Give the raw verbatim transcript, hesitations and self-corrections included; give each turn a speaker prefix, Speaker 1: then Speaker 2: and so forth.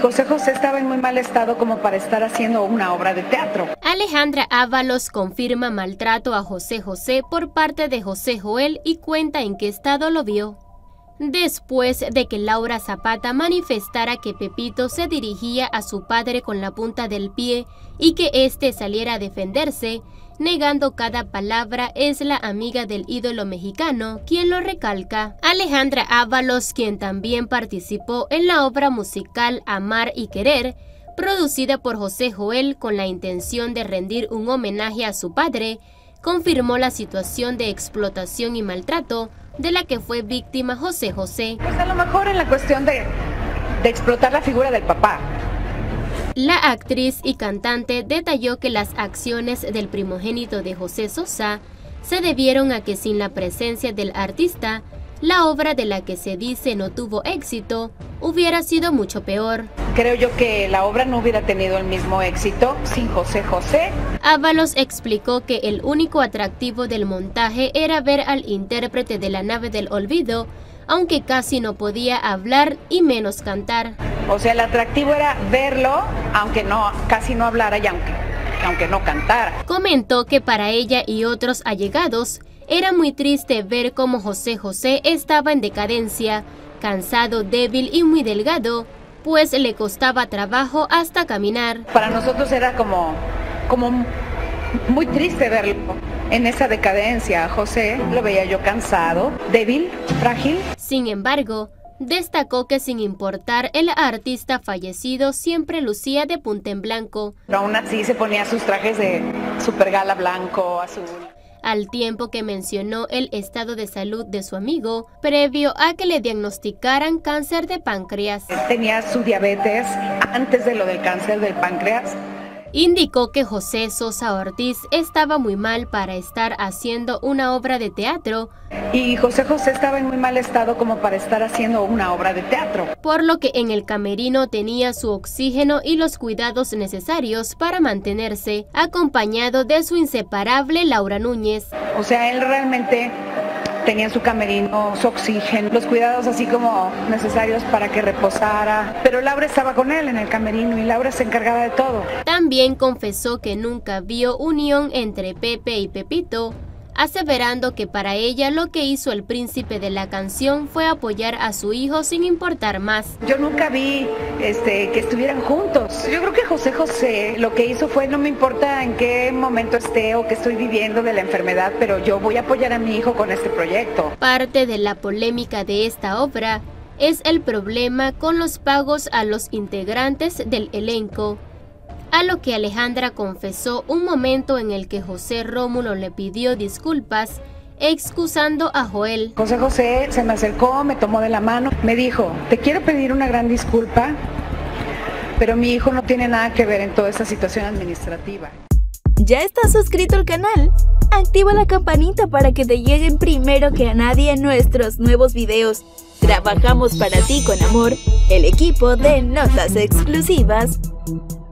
Speaker 1: José José estaba en muy mal estado como para estar haciendo una obra de teatro.
Speaker 2: Alejandra Ábalos confirma maltrato a José José por parte de José Joel y cuenta en qué estado lo vio. Después de que Laura Zapata manifestara que Pepito se dirigía a su padre con la punta del pie y que éste saliera a defenderse, negando cada palabra, es la amiga del ídolo mexicano quien lo recalca. Alejandra Ábalos, quien también participó en la obra musical Amar y Querer, producida por José Joel con la intención de rendir un homenaje a su padre, confirmó la situación de explotación y maltrato de la que fue víctima José José.
Speaker 1: Pues a lo mejor en la cuestión de, de explotar la figura del papá.
Speaker 2: La actriz y cantante detalló que las acciones del primogénito de José Sosa se debieron a que sin la presencia del artista, la obra de la que se dice no tuvo éxito hubiera sido mucho peor.
Speaker 1: Creo yo que la obra no hubiera tenido el mismo éxito sin José José.
Speaker 2: Ábalos explicó que el único atractivo del montaje era ver al intérprete de La Nave del Olvido, aunque casi no podía hablar y menos cantar.
Speaker 1: O sea, el atractivo era verlo, aunque no, casi no hablara y aunque, aunque no cantara.
Speaker 2: Comentó que para ella y otros allegados era muy triste ver cómo José José estaba en decadencia, cansado, débil y muy delgado, pues le costaba trabajo hasta caminar.
Speaker 1: Para nosotros era como, como muy triste verlo en esa decadencia. José lo veía yo cansado, débil, frágil.
Speaker 2: Sin embargo, destacó que sin importar el artista fallecido siempre lucía de punta en blanco.
Speaker 1: Pero aún así se ponía sus trajes de super gala blanco, azul.
Speaker 2: Al tiempo que mencionó el estado de salud de su amigo, previo a que le diagnosticaran cáncer de páncreas.
Speaker 1: Tenía su diabetes antes de lo del cáncer del páncreas.
Speaker 2: Indicó que José Sosa Ortiz estaba muy mal para estar haciendo una obra de teatro.
Speaker 1: Y José José estaba en muy mal estado como para estar haciendo una obra de teatro.
Speaker 2: Por lo que en el camerino tenía su oxígeno y los cuidados necesarios para mantenerse, acompañado de su inseparable Laura Núñez.
Speaker 1: O sea, él realmente tenía su camerino, su oxígeno, los cuidados así como necesarios para que reposara. Pero Laura estaba con él en el camerino y Laura se encargaba de todo.
Speaker 2: También confesó que nunca vio unión entre Pepe y Pepito, aseverando que para ella lo que hizo el príncipe de la canción fue apoyar a su hijo sin importar más.
Speaker 1: Yo nunca vi este, que estuvieran juntos. Yo creo que José José lo que hizo fue, no me importa en qué momento esté o qué estoy viviendo de la enfermedad, pero yo voy a apoyar a mi hijo con este proyecto.
Speaker 2: Parte de la polémica de esta obra es el problema con los pagos a los integrantes del elenco, a lo que Alejandra confesó un momento en el que José Rómulo le pidió disculpas, excusando a Joel.
Speaker 1: José José se me acercó, me tomó de la mano, me dijo, te quiero pedir una gran disculpa, pero mi hijo no tiene nada que ver en toda esta situación administrativa.
Speaker 3: ¿Ya estás suscrito al canal? Activa la campanita para que te lleguen primero que a nadie nuestros nuevos videos. Trabajamos para ti con amor, el equipo de Notas Exclusivas.